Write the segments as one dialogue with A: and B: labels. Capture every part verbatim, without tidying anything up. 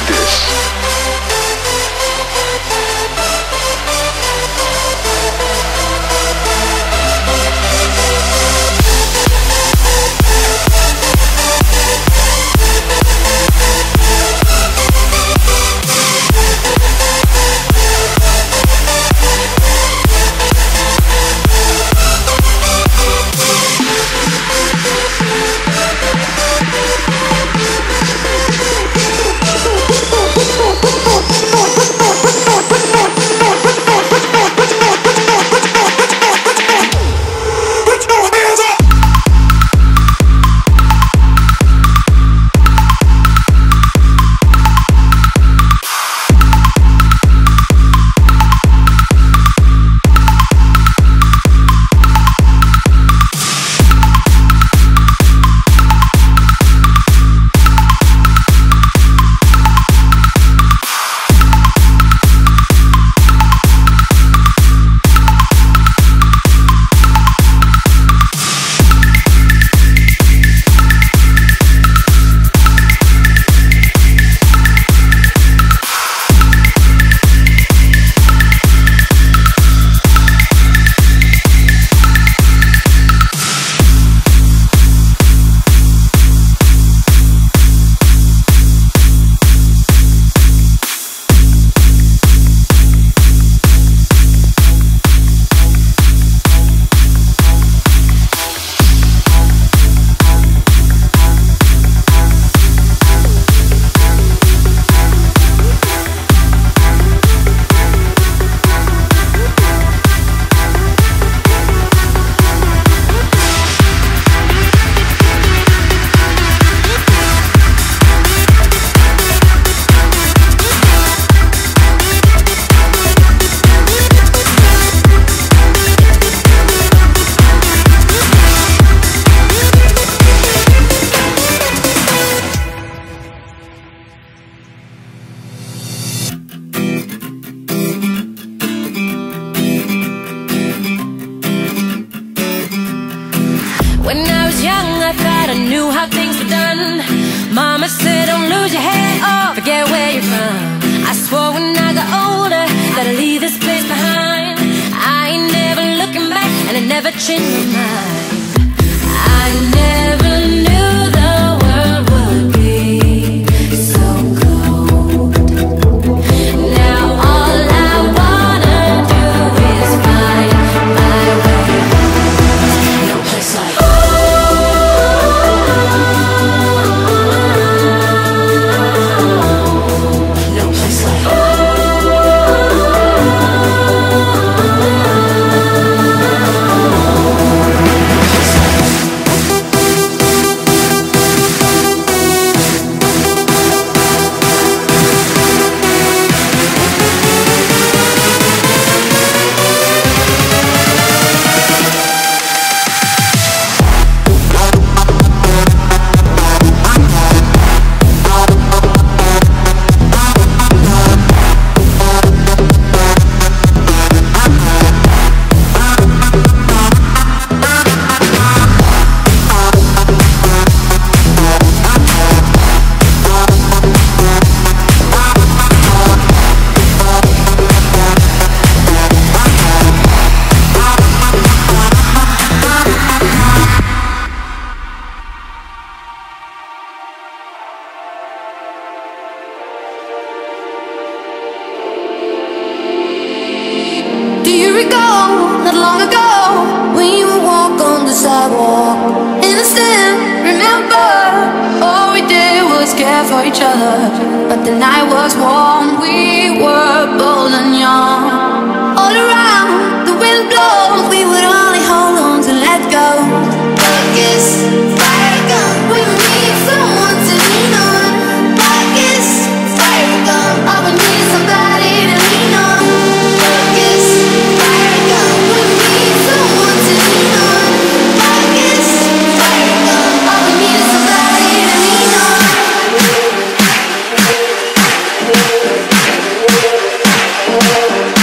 A: Never change my mind. I never knew the world would be so cold. Now all I wanna do is find my way home. No place like home. No place like home.
B: Do you recall, not long ago, when you would walk on the sidewalk? Innocent, remember, all we did was care for each other. But the night was warm, we were bold and young. All around, the wind blows, we would only hold on to let go. Like it's fire gun, we need someone to lean on. Like it's fire gun, all we need is somebody to lean on. Like it's fire gun, we need someone to lean on. Like it's fire gun, all we need is somebody to lean on. We'll be right back.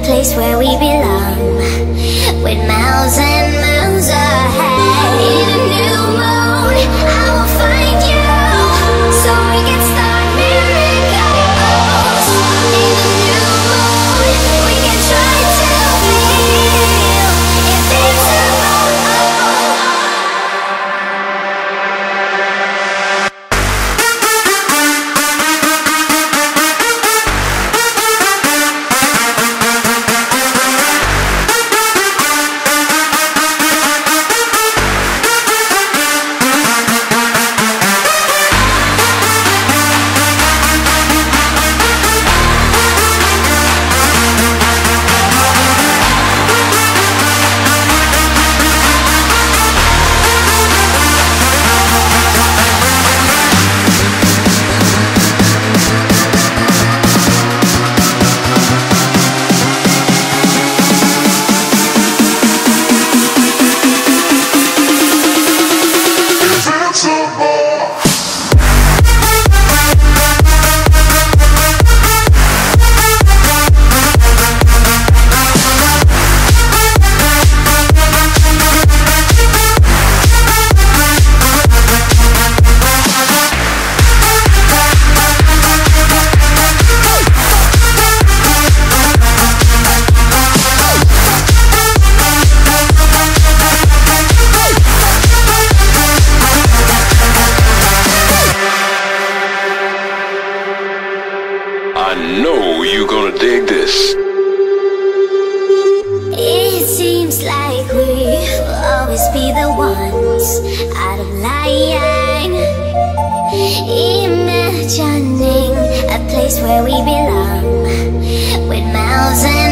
A: place where we belong, with miles and miles ahead. In a new moon, I will find you, so we can start miracles. In a new moon, we can try to feel invincible.
C: I know you're gonna dig this.
A: It seems like we will always be the ones out of line, imagining a place where we belong, with miles and